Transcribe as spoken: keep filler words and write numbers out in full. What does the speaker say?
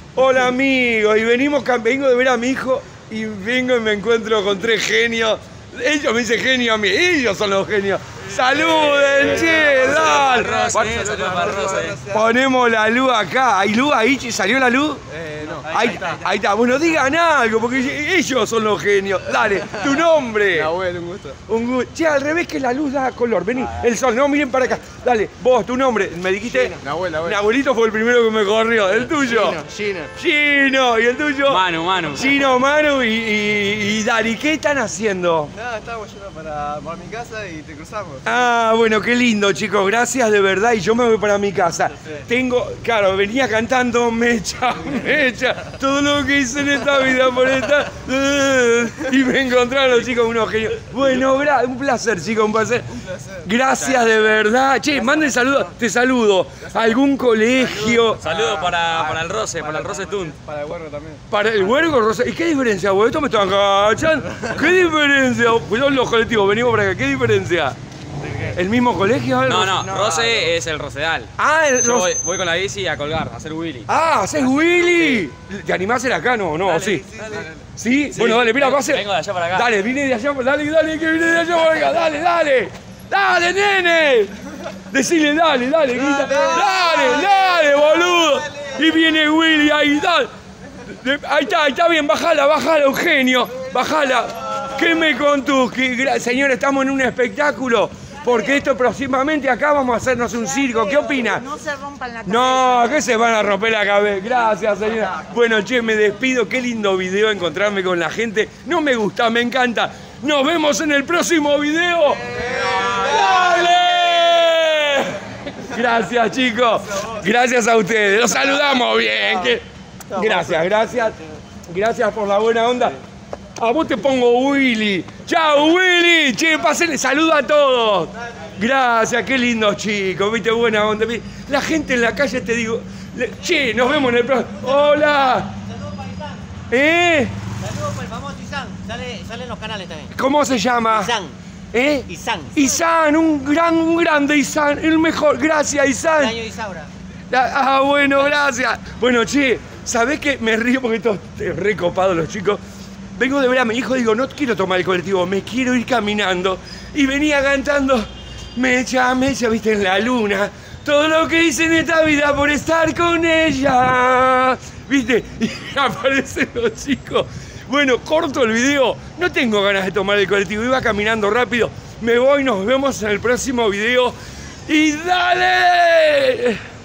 Hola amigos, y venimos, vengo de ver a mi hijo y vengo y me encuentro con tres genios. Ellos me dicen genio a mí, ellos son los genios. ¡Saluden, che! ¡Dale! Ponemos la luz acá. ¿Hay luz ahí? ¿Salió la luz? Eh, no. Ahí, ahí, está. ahí está. Bueno, digan algo, porque ellos son los genios. Dale, tu nombre. Nahuel, un gusto. Un gusto. Che, al revés que la luz da color. Vení, el sol. No, miren para acá. Dale, vos, tu nombre. Me dijiste. Gino. Nahuel, Nahuel. Nahuelito fue el primero que me corrió. ¿El tuyo? Gino. Gino. ¿Y el tuyo? Manu, Manu. Gino, Manu y, y, y Dani. ¿Qué están haciendo? Nada, estábamos yendo para, para mi casa y te cruzamos. Ah, bueno, qué lindo, chicos. Gracias de verdad. Y yo me voy para mi casa. Tengo, claro, venía cantando Mecha, Mecha, todo lo que hice en esta vida por esta. Y me encontraron, chicos, unos genios. Bueno, un placer, chicos, un placer. Un placer. Gracias de verdad. Che, manden saludos. Te saludo. ¿Algún colegio? Saludos para, para el Roce, para el Roce Tun. Para el huergo también. Para el huergo, Rosa. ¿Y qué diferencia, vos? Esto me están cachando. ¿Qué diferencia? Cuidado los colectivos, venimos para acá. ¿Qué diferencia? ¿El mismo colegio? No, no, no, Roce es el Rosedal. Ah, el Yo Ros- voy, voy con la bici a colgar, a hacer Willy. Ah, ¿haces Willy? ¿Te animás a hacer acá? No, no, Dale, sí. dale. ¿Sí? Sí, Bueno, dale, mira, vengo- pase. vengo de allá para acá. Dale, vine de allá, dale, dale, que vine de allá para acá. Dale, dale. Dale, nene. Decile, dale, dale, grita. Dale, dale, boludo. Y viene Willy ahí, dale. De- Ahí está, ahí está bien, bajala, bajala, Eugenio. Bajala. ¿Qué me contó? Que, gra- señor, estamos en un espectáculo. Porque esto próximamente acá vamos a hacernos un circo. ¿Qué opina? No se rompan la cabeza. No, que se van a romper la cabeza. Gracias, señora. Bueno, che, me despido. Qué lindo video encontrarme con la gente. No me gusta, me encanta. Nos vemos en el próximo video. ¡Dale! Gracias, chicos. Gracias a ustedes. Los saludamos bien. Que- Gracias, gracias. Gracias por la buena onda. A vos te pongo Willy. ¡Chao, Willy! Che, pásenle saludo a todos. Gracias, qué lindos chicos. Viste, buena onda. La gente en la calle te digo. le- Che, nos vemos en el próximo. ¡Hola! Saludos para Isan. ¿Eh? Saludos para el famoso Isan. Sale, sale en los canales también. ¿Cómo se llama? Isan. ¿Eh? Isan. Isan, un gran, un grande Isan. El mejor. Gracias, Isan. El año de Isaura. Ah, ah, bueno, gracias. Bueno, che, ¿sabés qué? Me río porque estos recopados los chicos. Vengo de ver a mi hijo y digo, no quiero tomar el colectivo, me quiero ir caminando. Y venía cantando, Mecha, Mecha, viste, en la luna. Todo lo que hice en esta vida por estar con ella. ¿Viste? Y aparecen los chicos. Bueno, corto el video. No tengo ganas de tomar el colectivo, iba caminando rápido. Me voy, nos vemos en el próximo video. ¡Y dale!